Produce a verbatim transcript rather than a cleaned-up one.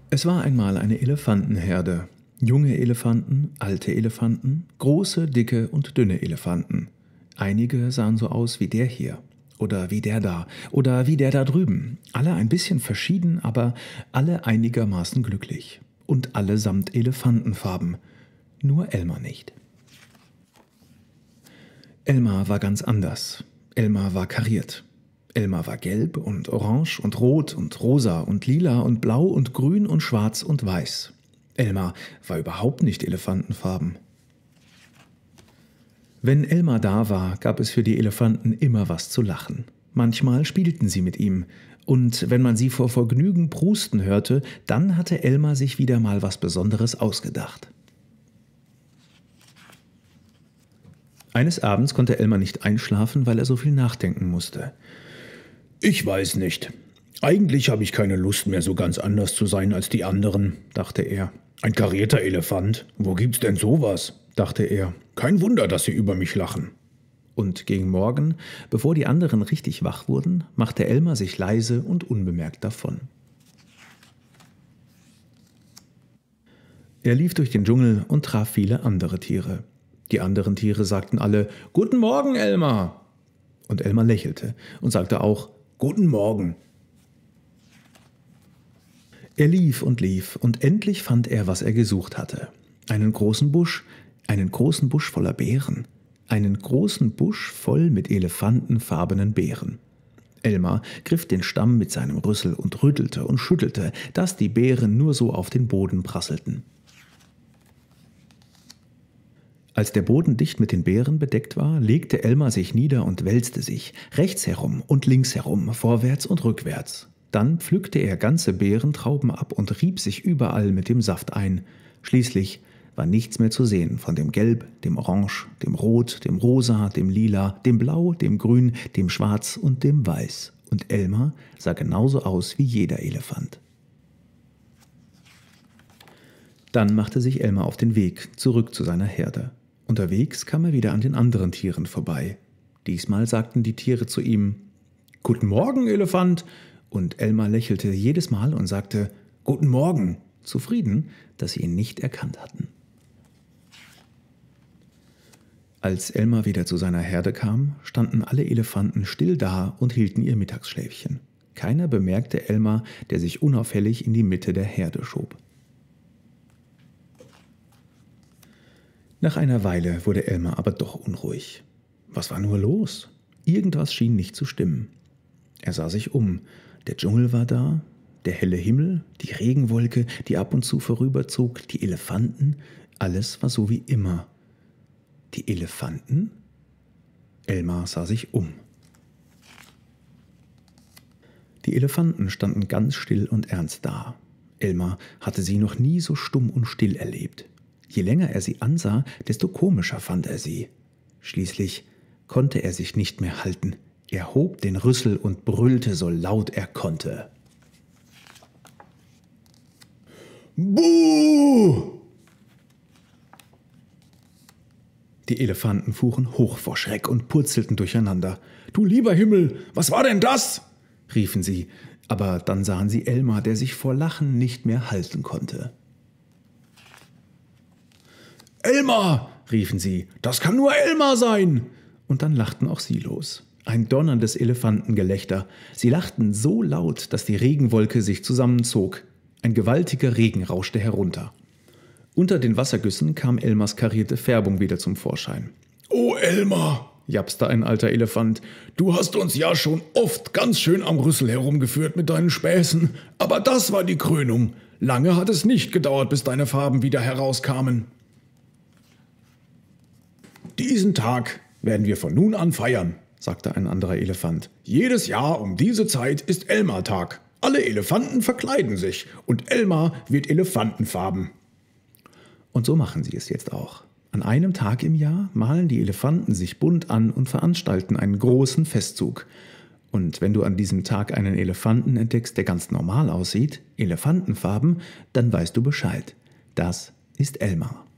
Es war einmal eine Elefantenherde. Junge Elefanten, alte Elefanten, große, dicke und dünne Elefanten. Einige sahen so aus wie der hier oder wie der da oder wie der da drüben. Alle ein bisschen verschieden, aber alle einigermaßen glücklich. Und allesamt Elefantenfarben. Nur Elmar nicht. Elmar war ganz anders. Elmar war kariert. Elmar war gelb und orange und rot und rosa und lila und blau und grün und schwarz und weiß. Elmar war überhaupt nicht elefantenfarben. Wenn Elmar da war, gab es für die Elefanten immer was zu lachen. Manchmal spielten sie mit ihm. Und wenn man sie vor Vergnügen prusten hörte, dann hatte Elmar sich wieder mal was Besonderes ausgedacht. Eines Abends konnte Elmar nicht einschlafen, weil er so viel nachdenken musste. »Ich weiß nicht. Eigentlich habe ich keine Lust mehr, so ganz anders zu sein als die anderen«, dachte er. »Ein karierter Elefant? Wo gibt's denn sowas?«, dachte er. »Kein Wunder, dass sie über mich lachen.« Und gegen Morgen, bevor die anderen richtig wach wurden, machte Elmar sich leise und unbemerkt davon. Er lief durch den Dschungel und traf viele andere Tiere. Die anderen Tiere sagten alle »Guten Morgen, Elmar!« Und Elmar lächelte und sagte auch »Guten Morgen!« Er lief und lief, und endlich fand er, was er gesucht hatte. Einen großen Busch, einen großen Busch voller Beeren, einen großen Busch voll mit elefantenfarbenen Beeren. Elmar griff den Stamm mit seinem Rüssel und rüttelte und schüttelte, dass die Beeren nur so auf den Boden prasselten. Als der Boden dicht mit den Beeren bedeckt war, legte Elmar sich nieder und wälzte sich, rechts herum und links herum, vorwärts und rückwärts. Dann pflückte er ganze Beerentrauben ab und rieb sich überall mit dem Saft ein. Schließlich war nichts mehr zu sehen von dem Gelb, dem Orange, dem Rot, dem Rosa, dem Lila, dem Blau, dem Grün, dem Schwarz und dem Weiß. Und Elmar sah genauso aus wie jeder Elefant. Dann machte sich Elmar auf den Weg zurück zu seiner Herde. Unterwegs kam er wieder an den anderen Tieren vorbei. Diesmal sagten die Tiere zu ihm »Guten Morgen, Elefant!« Und Elmar lächelte jedes Mal und sagte »Guten Morgen!«, zufrieden, dass sie ihn nicht erkannt hatten. Als Elmar wieder zu seiner Herde kam, standen alle Elefanten still da und hielten ihr Mittagsschläfchen. Keiner bemerkte Elmar, der sich unauffällig in die Mitte der Herde schob. Nach einer Weile wurde Elmar aber doch unruhig. Was war nur los? Irgendwas schien nicht zu stimmen. Er sah sich um. Der Dschungel war da, der helle Himmel, die Regenwolke, die ab und zu vorüberzog, die Elefanten, alles war so wie immer. Die Elefanten? Elmar sah sich um. Die Elefanten standen ganz still und ernst da. Elmar hatte sie noch nie so stumm und still erlebt. Je länger er sie ansah, desto komischer fand er sie. Schließlich konnte er sich nicht mehr halten. Er hob den Rüssel und brüllte so laut er konnte. »Buh!« Die Elefanten fuhren hoch vor Schreck und purzelten durcheinander. »Du lieber Himmel, was war denn das?« riefen sie, aber dann sahen sie Elmar, der sich vor Lachen nicht mehr halten konnte. »Elmar«, riefen sie, »das kann nur Elmar sein!« Und dann lachten auch sie los. Ein donnerndes Elefantengelächter. Sie lachten so laut, dass die Regenwolke sich zusammenzog. Ein gewaltiger Regen rauschte herunter. Unter den Wassergüssen kam Elmars karierte Färbung wieder zum Vorschein. »Oh Elmar«, japste ein alter Elefant, »du hast uns ja schon oft ganz schön am Rüssel herumgeführt mit deinen Späßen, aber das war die Krönung. Lange hat es nicht gedauert, bis deine Farben wieder herauskamen. Diesen Tag werden wir von nun an feiern«, sagte ein anderer Elefant. »Jedes Jahr um diese Zeit ist Elmar-Tag. Alle Elefanten verkleiden sich und Elmar wird elefantenfarben.« Und so machen sie es jetzt auch. An einem Tag im Jahr malen die Elefanten sich bunt an und veranstalten einen großen Festzug. Und wenn du an diesem Tag einen Elefanten entdeckst, der ganz normal aussieht, elefantenfarben, dann weißt du Bescheid. Das ist Elmar.